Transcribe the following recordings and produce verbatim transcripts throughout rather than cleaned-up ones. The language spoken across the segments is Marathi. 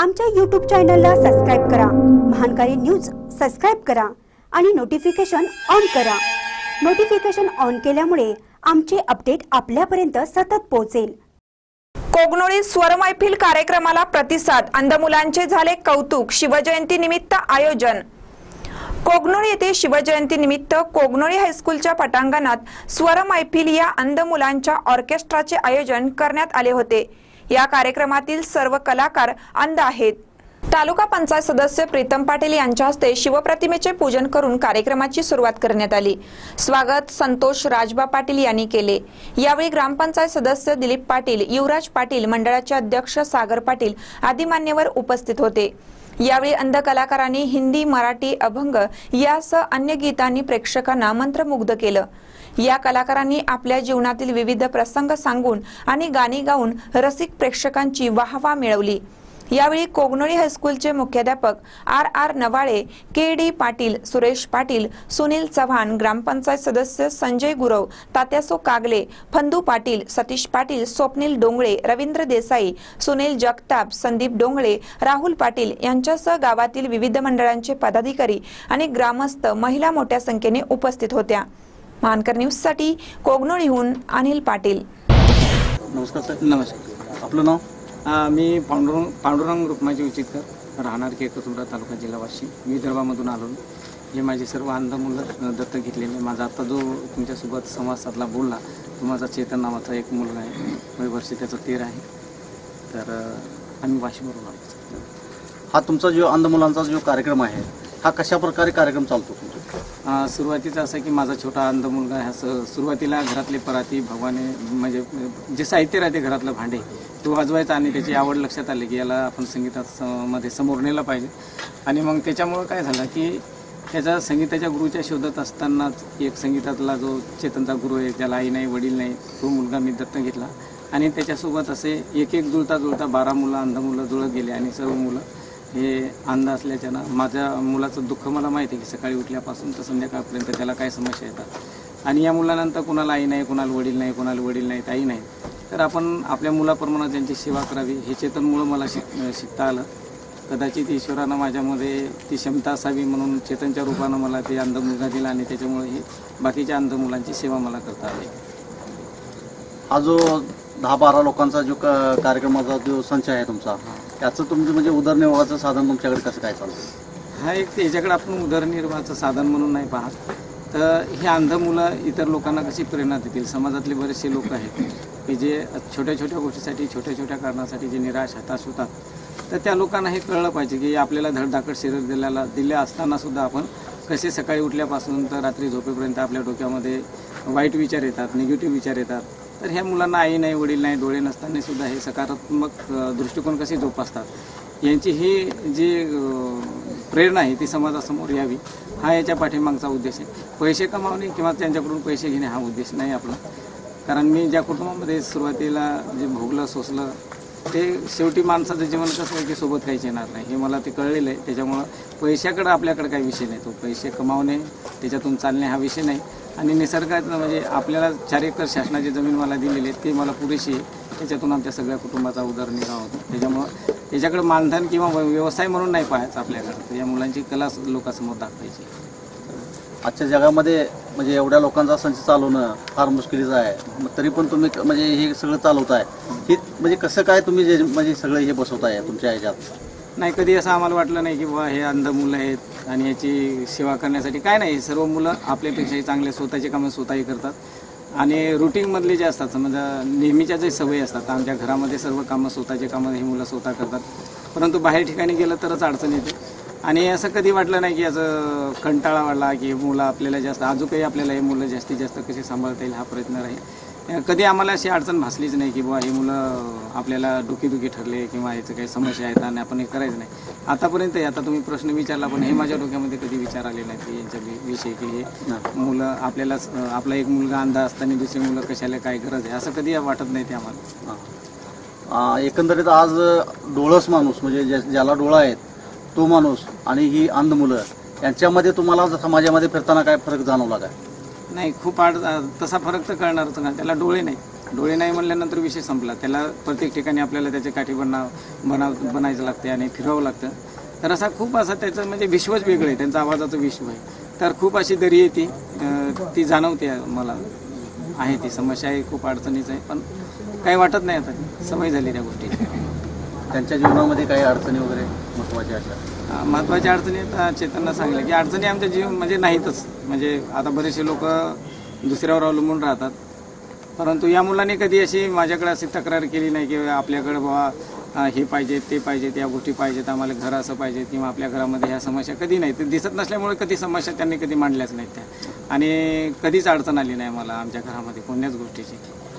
आमच्या यूट्यूब चॅनलला सबस्क्राइब करा, महानकारी न्यूज सबस्क्राइब करा आणि नोटिफिकेशन ऑन करा। नोटिफिकेशन ऑन केल्यामुळे आमचे अपडेट आपल्यापर्यंत सतत पोहोचेल। कोगनोळी स्वर मैफिल कार्यक्रमाला प्रतिसाद, अंध मुलांचे झाले कौतुक। शिवजयंती निमित्त आयोजन। कोगनोळी येथे शिवजयंती निमित्त कोगनोळी हायस्कूलच्या पटांगणात स्वर मैफिल या अंध मुलांच्या ऑर्केस्ट्राचे आयोजन करण्यात आले होते। या कार्यक्रमातील सर्व कलाकार अंध आहेत। तालुका पंचायत सदस्य प्रीतम पाटील यांच्या हस्ते शिवप्रतिमेचे पूजन करून कार्यक्रमाची सुरुवात करण्यात आली। स्वागत संतोष राजबा पाटील यांनी केले। यावेळी ग्रामपंचायत सदस्य दिलीप पाटील, युवराज पाटील, मंडळाचे अध्यक्ष सागर पाटील आदी मान्यवर उपस्थित होते। यावेळी अंध कलाकारांनी हिंदी, मराठी, अभंग यासह अन्य गीतांनी प्रेक्षकांना मंत्रमुग्ध केलं। या कलाकारांनी आपल्या जीवनातील विविध प्रसंग सांगून आणि गाणी गाऊन रसिक प्रेक्षकांची वाहवा मिळवली। यावेळी कोगनोळी हायस्कूलचे मुख्याध्यापक R R Navale, K D Patil, Suresh Patil, Sunil Chavan, ग्रामपंचायत सदस्य संजय गुरव, तात्यासो कागले, फंदू पाटील, सतीश पाटील, स्वप्नील डोंगळे, रवींद्र देसाई, सुनील जगताप, संदीप डोंगळे, राहुल पाटील यांच्यासह गावातील विविध मंडळांचे पदाधिकारी आणि ग्रामस्थ महिला मोठ्या संख्येने उपस्थित होत्या। महानकर न्यूज साठी कोगनोळीहून अनिल पाटील। नमस्कार सर। नमस्कार। आपलं नाव? मी पांडुरंग पांडुरंग रुक्माजी उचितकर, राहणार केकतुंबरा, तालुका, जिल्हा वाशिम। मी विदर्भामधून आलो। हे माझे सर्व अंध मुलं दत्तक घेतलेले। माझा आता जो तुमच्यासोबत संवाद साधला बोलला तो माझा चेतन नावाचा एक मुलगा आहे, वय वर्ष त्याचं तेरा आहे। तर आम्ही वाशिमवरून आलो। हा तुमचा जो अंध मुलांचा जो कार्यक्रम आहे हा कशा प्रकारे कार्यक्रम चालतो? सुरुवातीचं असं की माझा छोटा अंध मुलगा ह्या सुरुवातीला घरातले पराती भगवाने म्हणजे जे साहित्य राहते घरातलं भांडे तो वाजवायचा आणि त्याची आवड लक्षात आली की याला आपण संगीतात मध्ये समोर नेलं पाहिजे। आणि मग त्याच्यामुळं काय झालं की त्याचा संगीताच्या गुरुच्या शोधात असतानाच एक संगीतातला जो चेतनचा गुरु आहे, त्याला आई नाही वडील नाही, तो मुलगा मी दत्तक घेतला आणि त्याच्यासोबत असे एक एक जुळता जुळता बारा मुलं अंध मुलं जुळत गेले आणि सर्व मुलं हे अंध असल्याच्यानं माझ्या मुलाचं दुःख मला माहिती आहे की सकाळी उठल्यापासून तर संध्याकाळपर्यंत त्याला काय समस्या येतात आणि या मुलानंतर कुणाला आई नाही, कुणाला वडील नाही, कुणाला वडील नाहीत, आई नाही, तर आपण आपल्या मुलाप्रमाणे त्यांची सेवा करावी हे चेतनमुळं मला शिक शिकता आलं। कदाचित ईश्वरानं माझ्यामध्ये ती क्षमता असावी म्हणून चेतनच्या रूपानं मला ते अंध मुलगा दिला आणि त्याच्यामुळे ही बाकीच्या अंध मुलांची सेवा मला करता आली। हा जो दहा बारा लोकांचा जो कार्यक्रमाचा जो संच आहे तुमचा, त्याचं तुमचं म्हणजे उदरनिर्वाहाचं साधन तुमच्याकडे कसं काय चालतं? हा एक त्याच्याकडे आपण उदरनिर्वाहाचं साधन म्हणून नाही पाहत, तर हे अंध मुलं इतर लोकांना कशी प्रेरणा देतील। समाजातले बरेचसे लोक आहेत की जे छोट्या छोट्या गोष्टीसाठी, छोट्या छोट्या कारणासाठी जे निराश हताश होतात, तर त्या लोकांना हे कळलं पाहिजे की आपल्याला धडधाकट शरीर दिल्याला दिले असतानासुद्धा आपण कसे सकाळी उठल्यापासून तर रात्री झोपेपर्यंत आपल्या डोक्यामध्ये वाईट विचार येतात, निगेटिव्ह विचार येतात, तर ह्या मुलांना आई नाही वडील नाही डोळे नसताना सुद्धा हे सकारात्मक दृष्टिकोन कसे जोपासतात यांची ही जी प्रेरणा आहे ती समाजासमोर यावी हा याच्या पाठीमागचा उद्देश आहे। पैसे कमावणे किंवा त्यांच्याकडून पैसे घेणे हा उद्देश नाही आपला, कारण मी ज्या कुटुंबामध्ये सुरुवातीला जे भोगलं सोसलं ते शेवटी माणसाचं जीवन कसं आहे की सोबत काहीच येणार नाही हे मला ते कळलेलं आहे। त्याच्यामुळं पैशाकडं आपल्याकडे काही विषय नाही, तो पैसे कमावणे त्याच्यातून चालणे हा विषय नाही आणि निसर्गाचं म्हणजे आपल्याला चार एकर शासनाची जमीन मला दिलेली आहे ते मला पुरेशी आहे, त्याच्यातून आमच्या सगळ्या कुटुंबाचा उदरनिर्वाह होतो। त्याच्यामुळं याच्याकडे मानधन किंवा व्यवसाय म्हणून नाही पाहायचं आपल्याकडं, तर या मुलांची कला लोकांसमोर दाखवायची। आजच्या जगामध्ये म्हणजे एवढ्या लोकांचा संच चालवणं फार मुश्किलीचं आहे, मग तरी पण तुम्ही म्हणजे हे सगळं चालवताय, हे म्हणजे कसं काय तुम्ही जे म्हणजे सगळं हे बसवताय तुमच्या ह्याच्यात? नाही, कधी असं आम्हाला वाटलं नाही की बाबा हे अंध मुलं आहेत आणि याची सेवा करण्यासाठी काय नाही, सर्व मुलं आपल्यापेक्षाही चांगले स्वतःचे कामं स्वतःही करतात आणि रुटीनमधले जे असतात समजा नेहमीच्या जे सवयी असतात, आमच्या घरामध्ये सर्व कामं स्वतःचे कामं ही मुलं स्वतः करतात, परंतु बाहेर ठिकाणी गेलं तरच अडचण येते आणि असं कधी वाटलं नाही की याचं कंटाळा वाढला की मुलं आपल्याला जास्त अजूनही आपल्याला हे मुलं जास्तीत जास्त कसे सांभाळता येईल हा प्रयत्न राहील। कधी आम्हाला अशी अडचण भासलीच नाही की बाबा हे मुलं आपल्याला डोकेदुखी ठरले किंवा याचं काही समस्या आहेत आणि आपण हे करायचं नाही आतापर्यंत। आता तुम्ही प्रश्न विचारला पण हे माझ्या डोक्यामध्ये कधी विचार आले नाही की यांच्या विषयी की हे मुलं आपल्याला आपला एक मुलगा अंध असताना दुसरी मुलं कशाला काय गरज आहे असं कधी वाटत नाही ते आम्हाला। एकंदरीत आज डोळस माणूस म्हणजे ज्याला डोळा आहेत तो माणूस आणि ही अंध मुलं यांच्यामध्ये तुम्हाला समाजामध्ये फिरताना काय फरक जाणवला काय? नाही, खूप आड तसा फरक तर कळणारच ना, त्याला डोळे नाही डोळे नाही म्हणल्यानंतर विषय संपला. त्याला प्रत्येक ठिकाणी आपल्याला त्याचे काठी बना बनाव बनायचं लागते आणि फिरवावं लागतं. तर असा खूप असा त्याचं म्हणजे विश्वच वेगळं आहे, त्यांचं आवाजाचं विश्व आहे. तर खूप अशी दरी येते, ती जाणवते मला. आहे ती समस्या आहे, खूप अडचणीचं आहे, पण काही वाटत नाही, आता सवय झाली त्या गोष्टीची. त्यांच्या जीवनामध्ये काही अडचणी वगैरे महत्त्वाच्या अशा महत्त्वाच्या अडचणी आता चेतनला सांगितलं की अडचणी आमच्या जीवन म्हणजे नाहीतच. म्हणजे आता बरेचसे लोक दुसऱ्यावर अवलंबून राहतात, परंतु या मुलांनी कधी अशी माझ्याकडे अशी तक्रार केली नाही की आपल्याकडे बाबा हे पाहिजे ते पाहिजे त्या गोष्टी पाहिजेत, आम्हाला घर असं पाहिजे, किंवा आपल्या घरामध्ये ह्या समस्या कधी नाही. ते दिसत नसल्यामुळे कधी समस्या त्यांनी कधी मांडल्याच नाहीत त्या, आणि कधीच अडचण आली नाही मला आमच्या घरामध्ये कोणत्याच गोष्टीची.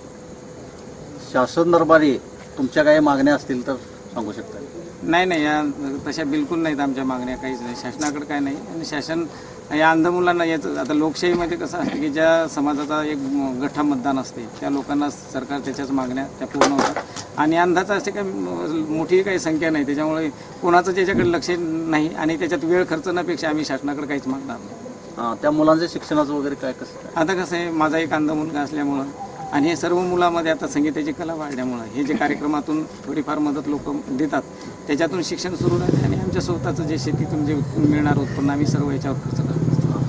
शासन दरबारी तुमच्या काही मागण्या असतील तर सांगू शकता? नाही नाही, या तशा बिलकुल नाहीत आमच्या मागण्या, काहीच नाही. शासनाकडे काय नाही. आणि शासन या अंध मुलांना याचं, आता लोकशाहीमध्ये कसं असतं की ज्या समाजाचा एक गठ्ठा मतदान असते त्या लोकांना सरकार त्याच्याच मागण्या त्या पूर्ण होतात. आणि अंधाचं असे काही मोठी काही संख्या नाही, त्याच्यामुळे कोणाचं त्याच्याकडे लक्ष नाही आणि त्याच्यात वेळ खर्च नपेक्षा आम्ही शासनाकडे काहीच मागणार नाही. त्या मुलांच्या शिक्षणाचं वगैरे काय कसं काय? आता कसं आहे, माझा एक अंध मुलगा असल्यामुळं आणि हे सर्व मुलामध्ये आता संगीताची कला वाढल्यामुळं हे जे कार्यक्रमातून थोडीफार मदत लोक देतात त्याच्यातून शिक्षण सुरू राहते, आणि आमच्या स्वतःचं जे शेतीतून जे मिळणार उत्पन्न आम्ही सर्व याच्यावर खर्च करतो.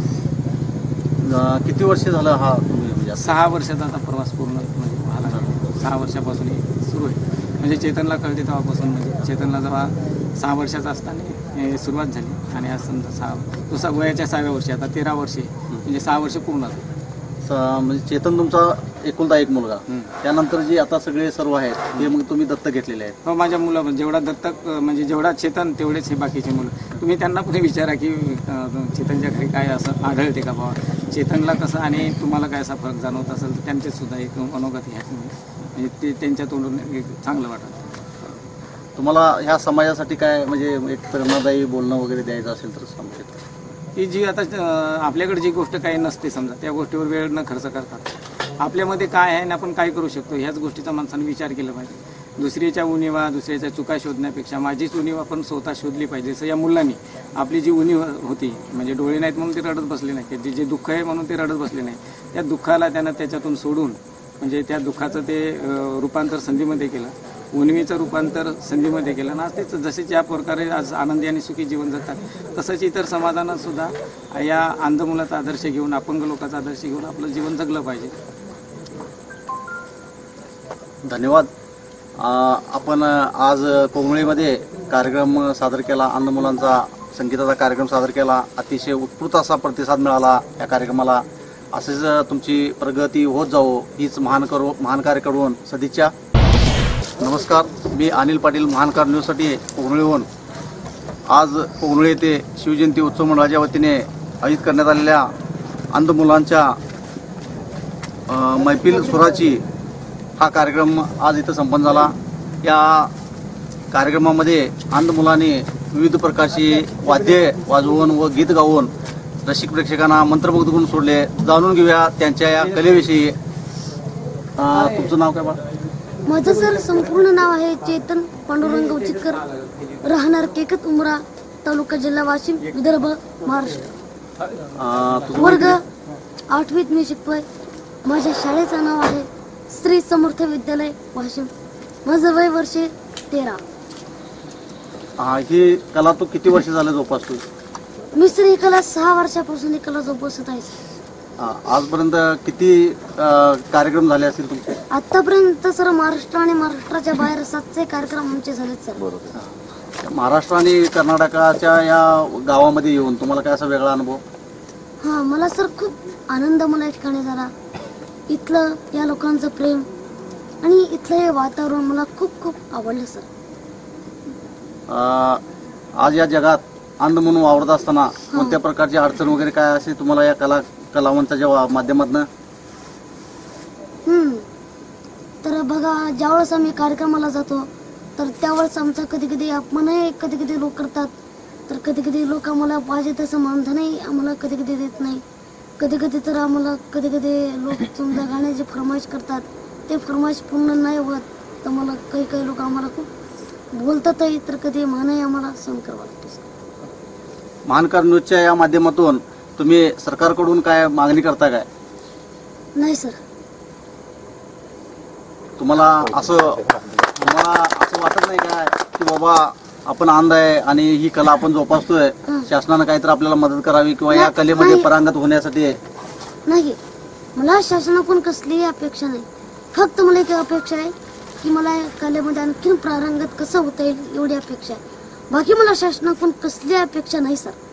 किती वर्ष झालं हा तुम्ही म्हणजे सहा वर्षाचा आता प्रवास पूर्ण म्हणजे झाला. सहा वर्षापासून सुरू आहे. म्हणजे चेतनला कळते तेव्हापासून, म्हणजे चेतनला जेव्हा सहा वर्षाचा असताना सुरुवात झाली, आणि आज समजा सहा दुसऱ्या वयाच्या सहाव्या वर्षी आता तेरा वर्षे म्हणजे सहा वर्ष पूर्ण झाली. म्हणजे चेतन तुमचा एकुलता एक मुलगा, त्यानंतर जे आता सगळे सर्व आहेत ते मग तुम्ही दत्तक घेतलेले आहेत? हो, माझ्या मुला जेवढा दत्तक म्हणजे जेवढा चेतन तेवढेच हे बाकीचे मुलं. तुम्ही त्यांना पण विचारा की चेतनच्या घरी काय असं आढळते का बाबा, चेतनला कसं आणि तुम्हाला काय असा फरक जाणवत असेल तर त्यांचे सुद्धा एक अनोगत आहे, म्हणजे ते त्यांच्या तोंडून एक चांगलं वाटतं. तुम्हाला ह्या समाजासाठी काय म्हणजे एक प्रेरणादायी बोलणं वगैरे द्यायचं असेल तर सांगू शकता? की जी आता आपल्याकडे जी गोष्ट काही नसते समजा, त्या गोष्टीवर वेळ न खर्च करतात आपल्यामध्ये काय आहे आणि आपण काय करू शकतो ह्याच गोष्टीचा माणसाने विचार केला पाहिजे. दुसरीच्या उणीवा दुसऱ्याच्या चुका शोधण्यापेक्षा माझीच उणीव आपण स्वतः शोधली पाहिजे. असं या मुलांनी आपली जी उणीव होती, म्हणजे डोळे नाहीत म्हणून ते रडत बसले नाही, जे जे दुःख आहे म्हणून ते रडत बसले नाही, त्या दुःखाला त्यानं त्याच्यातून सोडून म्हणजे त्या दुःखाचं ते रूपांतर संधीमध्ये केलं, उणीवीचं रूपांतर संधीमध्ये केलं. आणि आज ते जसे ज्या प्रकारे आज आनंदी आणि सुखी जीवन जगतात तसंच इतर समाजानं सुद्धा या अंध मुलाचा आदर्श घेऊन, अपंग लोकांचा आदर्श घेऊन आपलं जीवन जगलं पाहिजे. धन्यवाद. आपण आज कोगनोळीमध्ये कार्यक्रम सादर केला, अंध मुलांचा संगीताचा कार्यक्रम सादर केला. अतिशय उत्स्फूर्त असा प्रतिसाद मिळाला या कार्यक्रमाला. असेच तुमची प्रगती होत जावो हीच महानकर महानकार्याकडून सदिच्छा. नमस्कार, मी अनिल पाटील, महानकार न्यूजसाठी कोगनोळीहून. आज कोगनोळी येथे शिवजयंती उत्सव मंडळाच्या वतीने आयोजित करण्यात आलेल्या अंध मुलांच्या मैफिल सुराची हा कार्यक्रम आज इथं संपन्न झाला. या कार्यक्रमामध्ये अंध मुलांनी विविध प्रकारची वाद्ये वाजवून व गीत गाऊन रसिक प्रेक्षकांना मंत्रमुग्ध करून सोडले. जाणून घेऊया त्यांच्या या कलेविषयी. तुमचं नाव काय बा? माझं सर संपूर्ण नाव आहे चेतन पांडुरंग उचितकर, राहणार केकत उमरा, तालुका जिल्हा वाशिम, विदर्भ, महाराष्ट्र. वर्ग आठवीत मी शिकतोय. माझ्या शाळेचं नाव आहे श्री समर्थ विद्यालय वाशिम. माझं वय वर्षे तेरा. ही कला तू किती वर्ष झालं जोपासतो? मी सर ही कला सहा वर्षापासून ही कला जोपासत आहे. आजपर्यंत किती कार्यक्रम झाले असतील तुमचे? आतापर्यंत सर महाराष्ट्र आणि महाराष्ट्राच्या बाहेर सातशे कार्यक्रम आमचे झालेत सर. बरोबर. महाराष्ट्र आणि कर्नाटकाच्या या गावामध्ये येऊन तुम्हाला काय असा वेगळा अनुभव? हां, मला सर खूप आनंद मला या ठिकाणी झाला. इथलं या लोकांचं प्रेम आणि इथलं हे वातावरण मला खूप खूप आवडलं सर. आज या जगात अंध म्हणून वावरत असताना कोणत्या प्रकारची अडचण वगैरे काय असे तुम्हाला या कला कलावंताच्या माध्यमातून? हम्म तर बघा, ज्यावेळेस आम्ही कार्यक्रमाला जातो तर त्यावेळेस आमचा कधी कधी अपमानही कधी कधी लोक करतात. तर कधी कधी लोक आम्हाला पाहिजे तसं मानधनही आम्हाला कधी कधी देत नाही. कधी कधी तर आम्हाला कधी कधी लोक समजा गाण्याची फरमाईश करतात, ते फरमाईश पूर्ण नाही होत तर मला काही काही लोक आम्हाला खूप बोलतातही, तर कधी मानही आम्हाला सहन करावं लागतं. महानकर न्यूजच्या या माध्यमातून तुम्ही सरकारकडून काय मागणी करता काय? नाही सर. तुम्हाला असं तुम्हाला असं वाटत नाही काय की बाबा आपण अंध आहे आणि ही कला आपण जोपासतोय, शासनानं काहीतरी आपल्याला मदत करावी किंवा या कलेमध्ये परांगत होण्यासाठी? नाही, मला शासनाकडून कसलीही अपेक्षा नाही. फक्त मला एक अपेक्षा आहे की मला या कलेमध्ये आणखीन प्रारंगत कसं होता येईल एवढी अपेक्षा आहे. बाकी मला शासनाकडून कसली अपेक्षा नाही सर.